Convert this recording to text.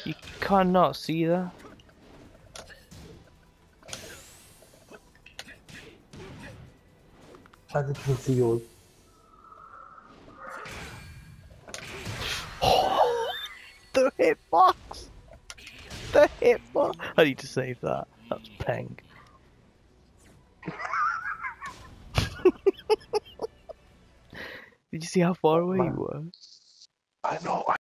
You cannot see that. I just can see yours. The hitbox! The hitbox! I need to save that. That's peng. Did you see how far away you were? I know.